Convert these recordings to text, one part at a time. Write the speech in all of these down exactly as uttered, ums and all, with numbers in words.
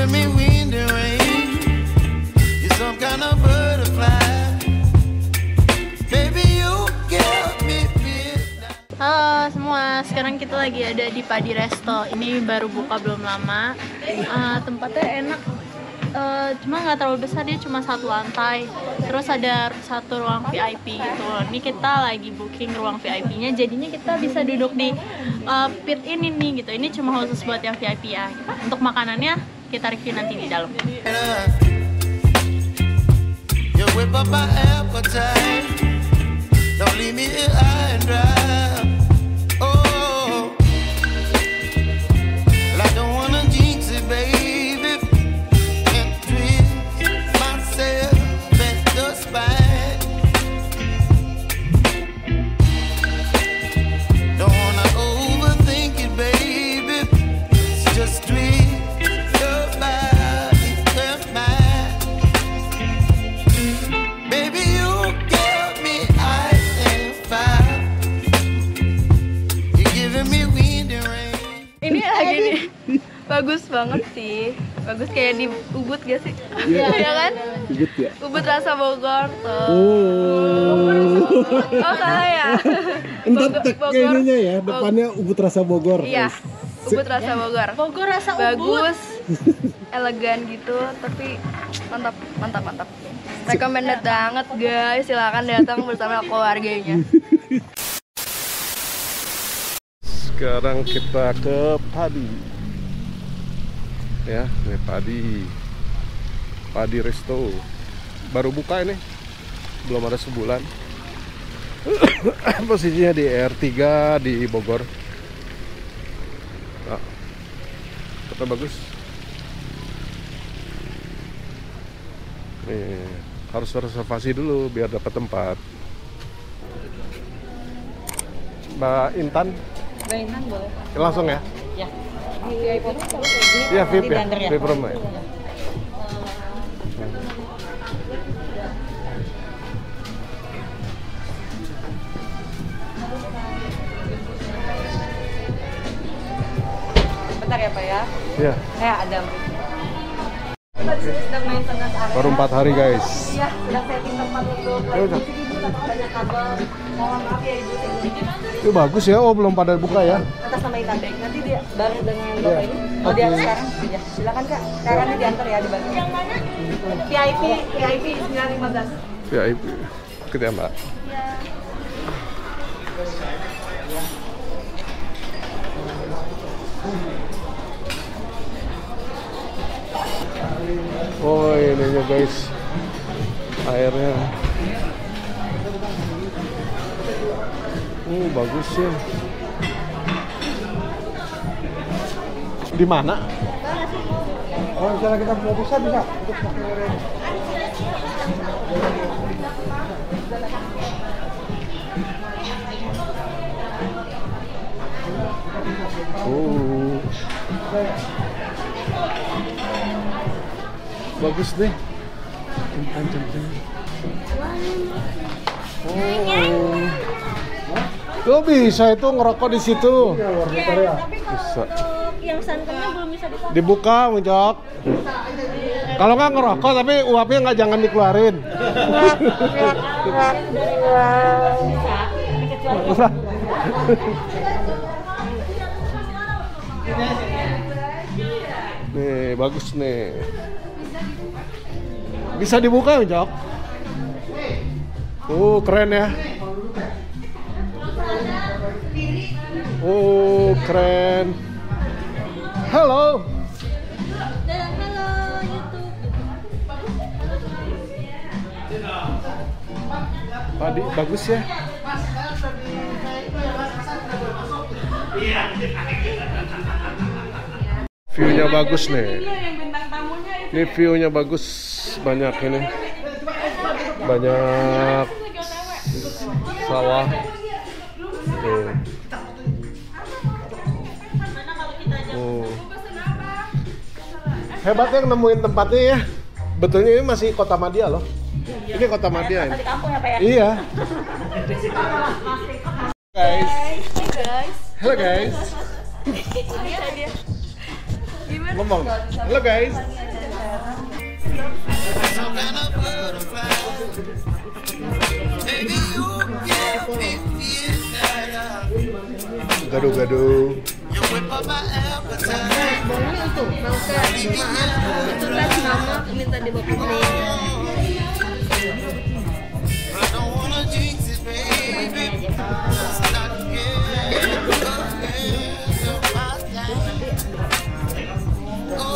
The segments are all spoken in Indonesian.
giving me wind and rain. You're some kind of butterfly. Baby, you give me midnight. Halo semua, sekarang kita lagi ada di Padi Resto. Ini baru buka belum lama. Uh, tempatnya enak. Uh, cuma nggak terlalu besar, dia cuma satu lantai. Terus ada satu ruang V I P gitu. Ini kita lagi booking ruang V I P-nya, jadinya kita bisa duduk di uh, pit ini nih gitu. Ini cuma khusus buat yang V I P ya. Untuk makanannya kita review nanti di dalam. You whip up my appetite. Don't leave me here high and dry. Oh, well, I don't wanna jinx it, baby. Bagus banget sih, bagus kayak di Ubud gak sih? Iya ya kan? Ubud ya? Ubud rasa Bogor tuh. Oh, oh salah ya? entar tek kayaknya ya, depannya Ubud rasa Bogor. Iya, Ubud rasa Bogor. Bogor rasa Ubud. Bagus, elegan gitu, tapi mantap, mantap, mantap. Recommended banget guys, silakan datang bersama keluarganya. Sekarang kita ke Padi. Ya, ini Padi Padi Resto baru buka ini, belum ada sebulan. Posisinya di R tiga di Bogor. Nah, kota bagus. Nih, harus reservasi dulu biar dapat tempat. Mbak Intan? Mbak Intan boleh. Langsung ya? Ya. V I P kalau kayak gini. Iya, V I P ya. Ya? V I P room ya. Bentar ya Pak ya. Iya. Saya Adam. Kita di sini sedang maintenance area. Baru empat hari guys. Iya, sedang setting tempat untuk Ya udah. live T V Ibu, tapi banyak kabel. Mohon maaf ya Ibu. Itu bagus ya. Oh, belum pada buka ya. Atas nama Intan Bank. Nanti dia bareng dengan Iya. Bapak ini. Oh, Oke. dia sekarang. Ya, silakan Kak. Sekarang ini diantar ya di Bandung. Yang mana? V I P, V I P sembilan lima belas. Ya, itu. Ikut ya, Mbak. Oh, ininya guys. Airnya. Uh, bagus ya. Di mana? Oh, misalnya kita mau bisa bisa untuk makan airnya. Oh, bagus deh. Centang-centang. Oh, lo bisa itu ngerokok di situ? Iya, tapi Bisa. kalau yang santannya belum bisa dipakai. Dibuka, Muncok. Kalau nggak ngerokok tapi uapnya nggak, jangan dikeluarin. Nih, bagus nih. Bisa dibuka, Muncok. Oh, keren ya. Oh, keren. Halo. Halo YouTube. Padi bagus ya. View-nya bagus nih. Ini view-nya bagus, banyak ini. Banyak sawah. Tuh. Oh. Hebat yang nemuin tempatnya ya. Betulnya ini masih Kota Madia loh. Ini Kota Madia ini. Di kampung ya Pak ya? Iya. Guys. Hai guys. Halo guys. Gimana Ngomong. Halo guys. Some kind of butterfly. Baby, you give me feel. Gaduh-gaduh. You whip up my appetite. Baunya itu mau ke kebetulan mama minta dibawa ke sini. I don't wanna jinx it, baby. Let's not get ahead of my time. Oh,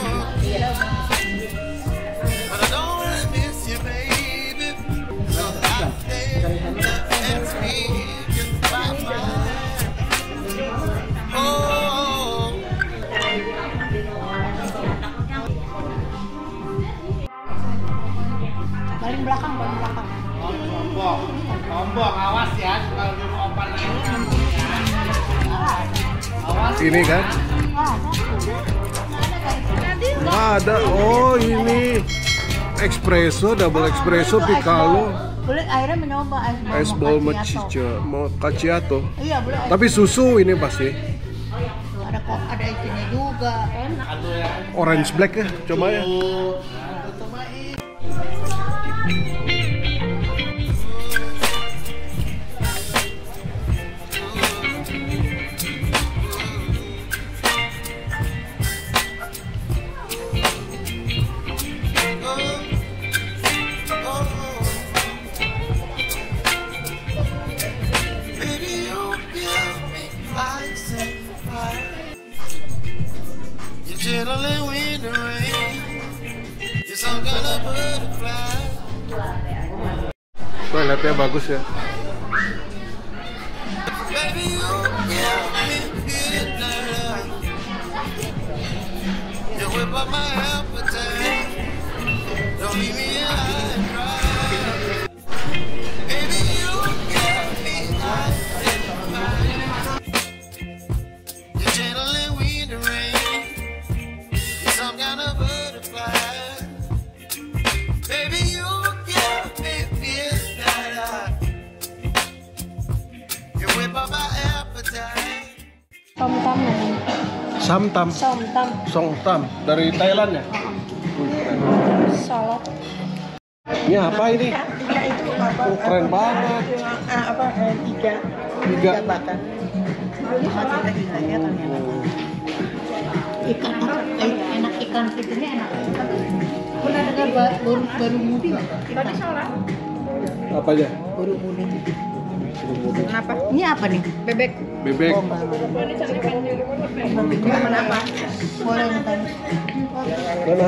but I don't wanna miss you, baby. So I think that's me, just my mind. Oh. Paling belakang, paling belakang. Tombok, tombok, awas ya kalau di opan ini. Awas. Ini kan? Ada. Oh ini espresso, double espresso, piccolo, Boleh akhirnya mencoba es bol macchiato, macchiato. Iya boleh. Tapi susu ini pasti. Ada kok ada isinya juga enak. Orange black ya, coba ya. Gently wind and rain, you're some kind of butterfly. Toiletnya bagus ya. Baby, you give me midnight. You whip up my appetite. Don't leave me high and dry. Baby, you give me ice and fire. You're gently wind and rain. Some kind of butterfly. Baby, you give me midnight. You whip up my appetite. Somtam namanya. Samtam, Somtam. songtam dari Thailand ya. Salad. Ini apa ini? Tiga itu apa? Oh, keren banget. Ah, apa? Eh, tiga. Tiga. batang. Mati lagi saya ternyata. Ikan enak, ikan fiturnya enak. Pernah dengar baru baru mudi nggak? Tadi salah. Apa aja? Baru mudi. Kenapa? Ini apa nih? Bebek. Bebek. Teman apa? Boleh nonton. Mana?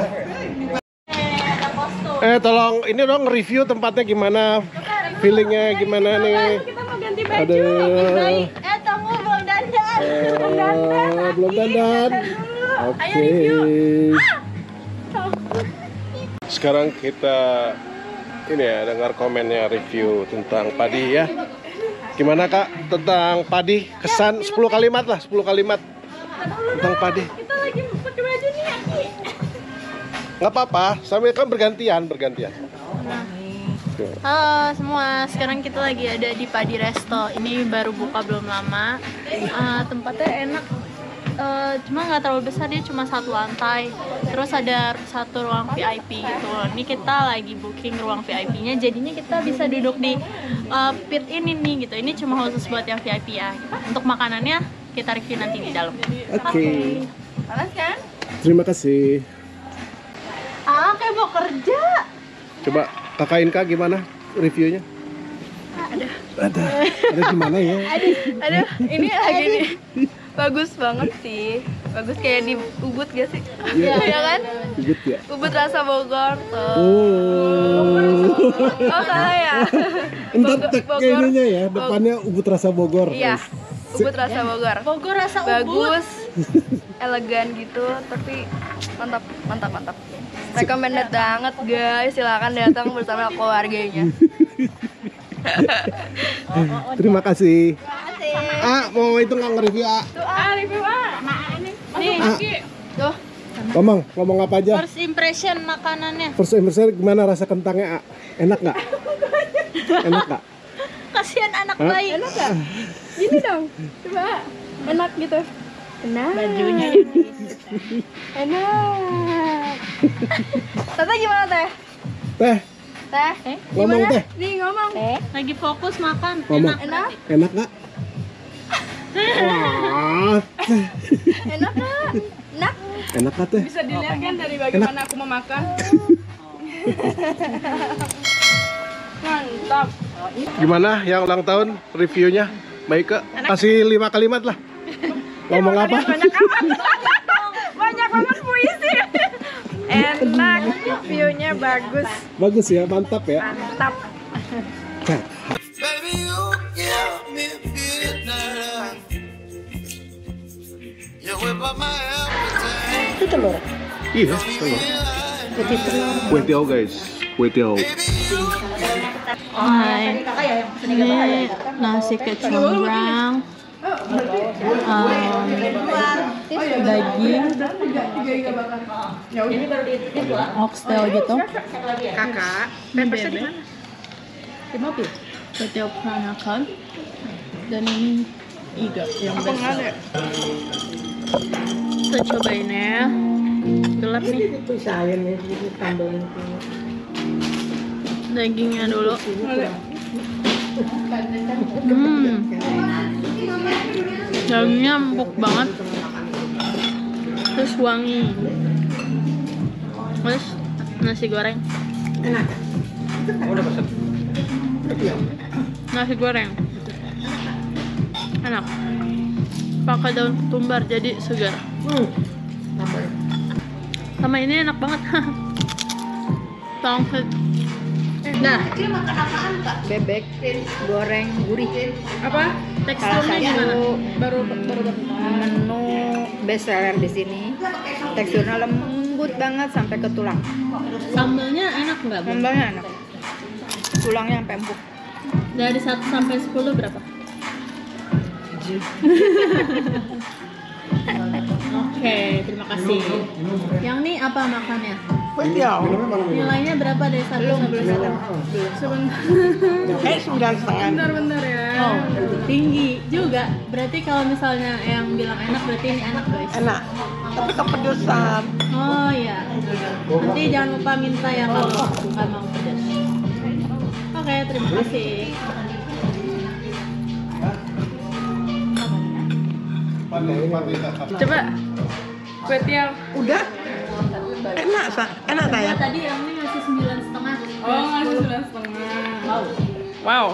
Eh tolong ini dong review tempatnya gimana? Feelingnya gimana nih? Kita mau ganti baju. Ada. Eh tunggu belum dandan. Belum dandan. Eh, belum dandan. Oke. Sekarang kita ini ya dengar komennya review tentang padi ya. Gimana Kak tentang padi? Kesan sepuluh kalimat lah, sepuluh kalimat tentang padi. Kita lagi pakai baju nih, Aki. Nggak apa-apa, sambil kan bergantian, bergantian. Halo semua, sekarang kita lagi ada di Padi Resto. Ini baru buka belum lama. Uh, tempatnya enak. Uh, cuma nggak terlalu besar, dia cuma satu lantai. Terus ada satu ruang V I P gitu. Ini kita lagi booking ruang V I P-nya, jadinya kita bisa duduk di uh, pit ini nih gitu. Ini cuma khusus buat yang V I P ya. Untuk makanannya kita review nanti di dalam. Oke. Okay. Panas kan? Terima kasih. Ah, kayak mau kerja. Coba Kakak Inka gimana reviewnya? Ada. Ada. Ada gimana ya? Aduh, aduh, ini lagi nih. Bagus banget sih. Bagus kayak di Ubud gak sih? Iya ya kan? Ubud ya. Ubud rasa Bogor tuh. Oh. Oh, salah ya. Entar Bogor- tek Bogor. ininya ya, depannya Ubud rasa Bogor. Iya. Ubud rasa Bogor. Bogor rasa Ubud. Bagus. Elegan gitu, tapi mantap, mantap, mantap. Recommended banget guys, silakan datang bersama keluarganya. Terima kasih. Makasih. Ah, mau itu nggak nge-review ah? Tuh, ah, review ah. Nih, Ah. tuh. Ngomong, ngomong apa aja? First impression makanannya. First impression gimana rasa kentangnya? Ah? Enak nggak? Enak nggak? Kasihan anak Hah? bayi. Enak gak? Gini dong, coba. Enak gitu. Enak. Bajunya Enak. Tata gimana teh? Teh, Teh? Eh, ngomong Gimana? teh. Nih ngomong. Teh? lagi fokus makan. Ngomong. Enak? Enak nggak? Wah, Enak nggak? Enak? enak nggak teh? Bisa dilihat kan dari bagaimana aku memakan. Mantap. Gimana yang ulang tahun reviewnya? Baik ke? Kasih lima kalimat lah. Ngomong apa? Banyak banget puisi. Enak, view-nya bagus, Bagus ya, mantap ya. mantap. Baby, you give me midnight. You whip up my appetite. Itu telur. Iya, telur. Putih telur. Kue tiaw guys, kue tiaw. Hai, ini nasi kecombrang, um, daging, oxtail gitu. Kakak, Pempersnya di mana? Di mobil. Ketiau peranakan. Dan ini iga yang besar. Kita cobain ya. Gelap nih. Itu sayur nih, tambahin Dagingnya dulu. Hmm. Dagingnya empuk banget. Terus wangi. Terus nasi goreng. enak. Nasi goreng. Enak. Pakai daun ketumbar jadi segar. Hmm. Tambahin. Sama ini enak banget. Pangsit. Nah, Kira makan apaan kak? bebek goreng gurih. Apa? Salah Teksturnya gimana? satu baru baru menu best seller di sini. Teksturnya lembut banget sampai ke tulang. Sambelnya enak nggak, Bu? Sambalnya enak. Tulangnya sampai empuk. Dari satu sampai sepuluh berapa? Oke, terima kasih. Yang ini apa makannya? Putiau. Nilainya berapa dari satu sampai sepuluh? Sebentar. Eh sembilan setengah. Bentar-bentar ya. Oh, tinggi juga. Berarti kalau misalnya yang bilang enak, berarti ini enak, guys. Enak. Tapi kepedesan. Oh iya. Nanti jangan lupa minta ya kalau nggak mau pedas. Oke, terima kasih. Coba kue tiaw. Udah. Enak sa, enak Ya, saya. tadi yang ini ngasih sembilan setengah. Oh, ngasih sembilan setengah. Wow. Wow.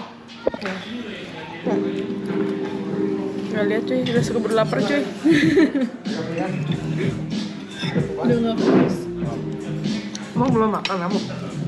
Nggak lihat cuy, udah keburu lapar cuy. Udah nggak fokus. Mau belum makan kamu?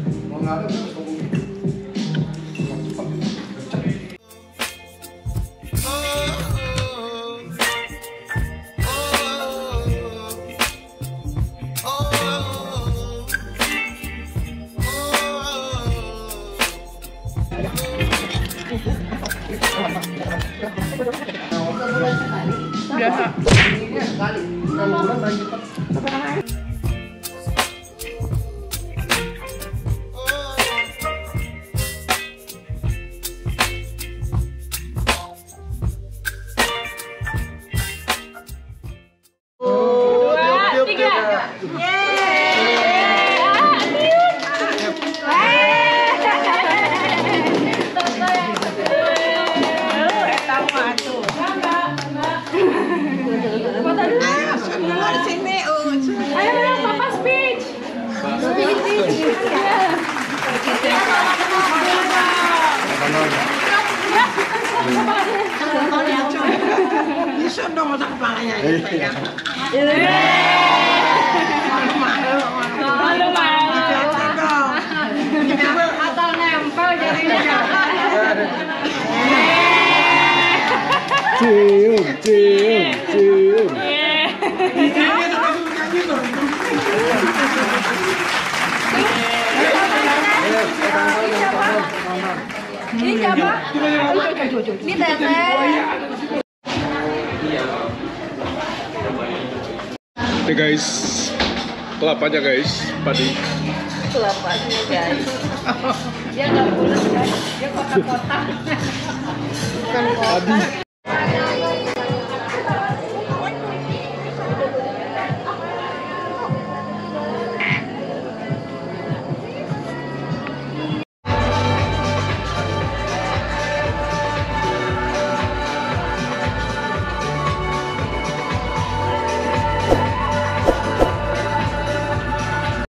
Biasa. Dua, tiga. Ayo, semua di sini. Oh, Ayo dong, papa speech. bisa dong otak kepalanya. Malu malu. Bisa dong. Atau nempel jadinya. Cium, cium, cium. Ini siapa? Ini teteh. Ini guys, kelapanya guys, padi. Kelapanya guys. Dia nggak bulat kan? Dia kotak-kotak. Padi.